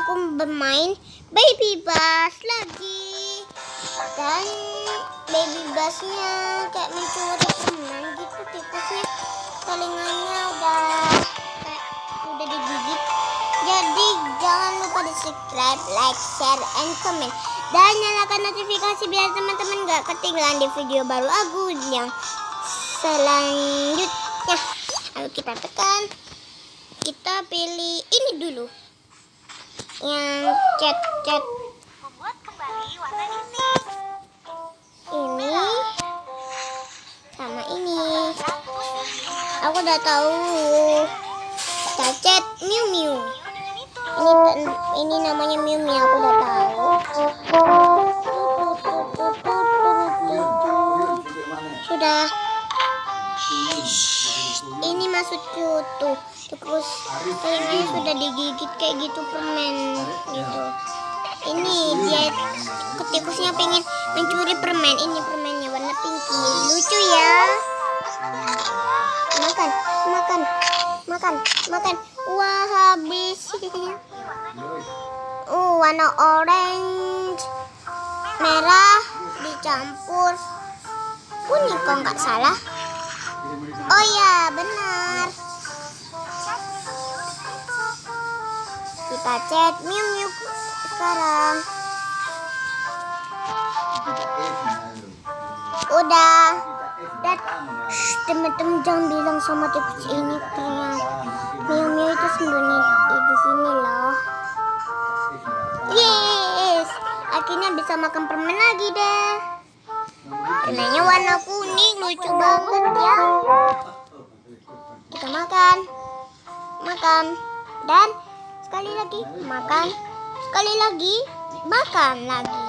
aku bermain Baby Bus lagi. Dan Baby Busnya kayak mencuri permen gitu, tikusnya telingannya udah digigit. Jadi jangan lupa di subscribe, like, share, and comment, dan nyalakan notifikasi biar teman-teman gak ketinggalan di video baru aku yang selanjutnya. Ayo kita tekan, kita pilih ini dulu yang chat Membuat kembali warna ini sama ini. Aku udah tahu. Kita chat Miu Miu. Ini namanya Miu Miu, aku udah tahu. Sudah. Ini maksudku tuh. Terus kayaknya sudah digigit kayak gitu permen gitu. Ini dia tikusnya pengen mencuri permen. Ini permennya warna pinky. Lucu ya. Makan. Wah, habis. Warna orange, merah dicampur kuning kok nggak salah. Oh ya, benar. Kita chat Miu Miu sekarang. Udah. Dan teman-teman jangan bilang sama tikus ini ternyata Miu Miu itu sembunyi di sini loh. Yes, akhirnya bisa makan permen lagi deh. Permennya warna kuning, lucu banget ya. Kita makan, dan sekali lagi makan, sekali lagi makan lagi.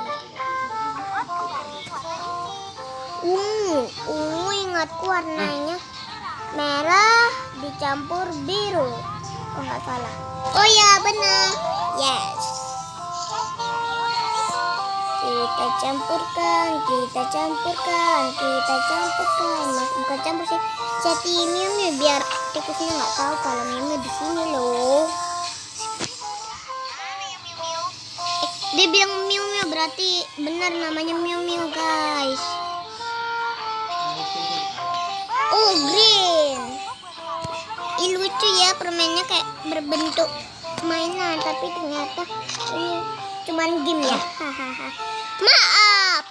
Ingatku warnanya merah dicampur biru. Oh nggak salah. Oh ya benar. Yes. Kita campurkan. Bukan campur sih. Jadi Miu Miu biar tikusnya nggak tahu kalau Miu Miu di sini loh. Dia bilang Miu Miu berarti benar namanya Miu Miu guys. Oh green. Ih lucu ya, permennya kayak berbentuk mainan tapi ternyata ini cuman game ya. Maaf.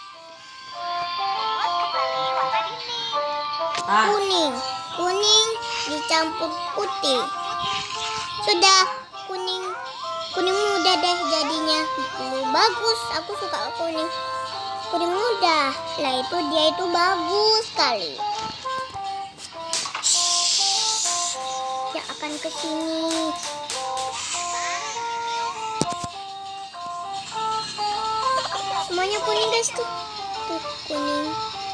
Kuning dicampur putih. Sudah kuning muda deh jadinya. Bagus, aku suka kuning muda. Lah itu dia itu bagus sekali. Ya akan ke sini. Semuanya kuning guys tuh kuning.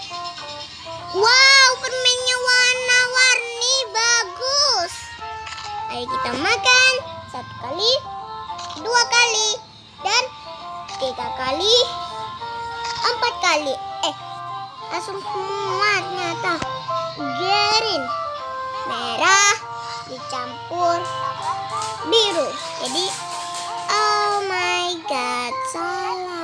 Wow, permennya warna-warni bagus. Ayo kita makan 1 kali, 2 kali, dan 3 kali, 4 kali. Langsung semua ternyata green, merah dicampur biru. Jadi oh my god, salah.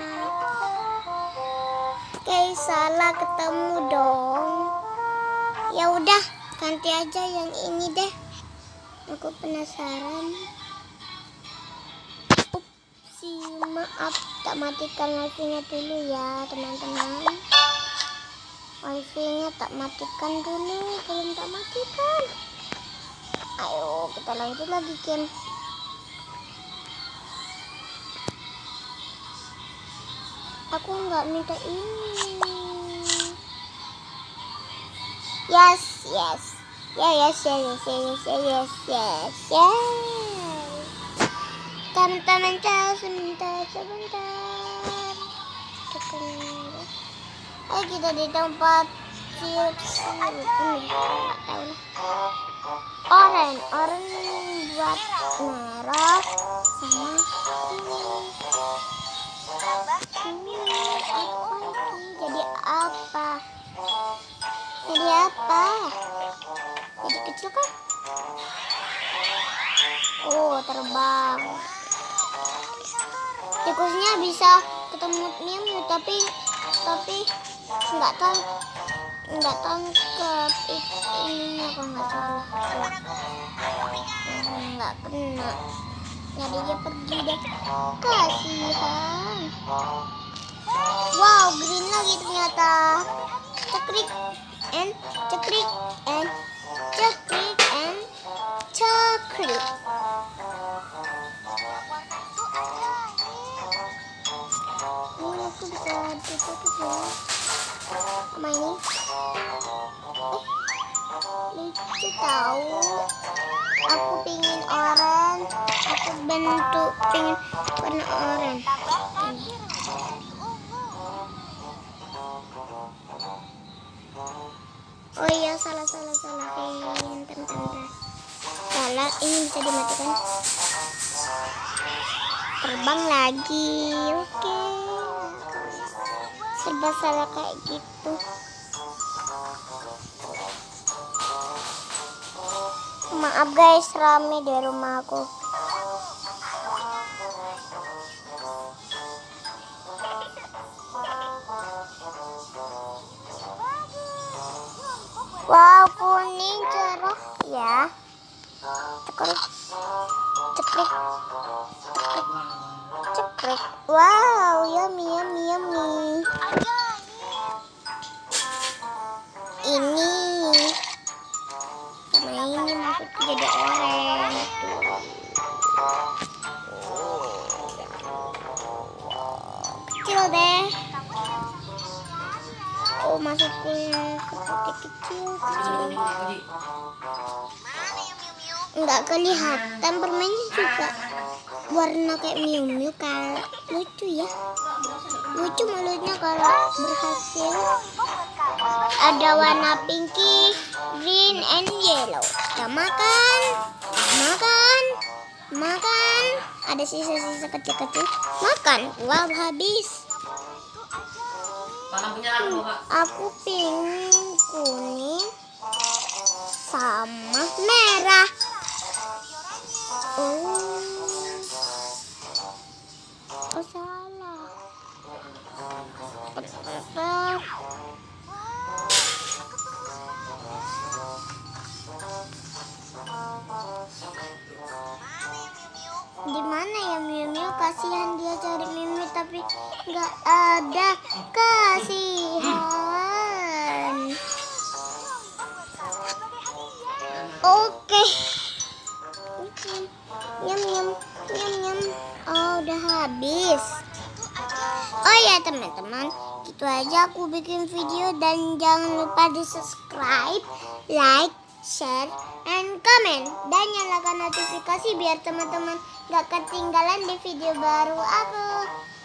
Salah ketemu dong. Ya udah, ganti aja yang ini deh. Aku penasaran. Upsi, maaf, tak matikan wifi-nya dulu ya teman-teman. Wifi-nya tak matikan dulu, belum tak matikan. Ayo kita lanjut lagi game. Aku nggak minta ini. Yes. Teman-teman sebentar. Ayo kita di tempat orange buat merah sama jadi apa? Jadi kecil kan? Oh terbang. katanya bisa ketemu Miu Miu tapi nggak tangkap ininya kok nggak salah. Nggak kena. Jadi dia pergi deh. Kasihan. Wow, green lagi ternyata. Cekrik and cekrik and cekrik and cekrik. Ini aku bisa tutup ya. Apa ini? Lucu tahu. Aku pingin orange. Aku bentuk pingin warna orange. Oh iya, salah. Bentar. Salah, ini bisa dimatikan. Terbang lagi. Oke. Serba salah kayak gitu. Maaf guys, rame di rumah aku. Wow, kuning cerah ya. Cekrik. Wow, yummy. Ini sama ini maksudku jadi orange. Kecil deh. Oh, maksudku seperti kecil. Nggak kelihatan permennya juga warna kayak Miu Miu. Kalau lucu ya, lucu mulutnya kalau berhasil. Ada warna pinky, green, and yellow. Kita makan. Ada sisa-sisa kecil-kecil. Makan. Wow, habis. Aku pingin kuning sama merah. Oh, salah. Di mana ya Miu Miu? Kasihan dia cari Miu Miu tapi nggak ada. Kasihan. Oke. Nyam. Oh, udah habis. Oh ya teman-teman, gitu aja aku bikin video, dan jangan lupa di subscribe, like, share, and comment, dan nyalakan notifikasi biar teman-teman gak ketinggalan di video baru aku.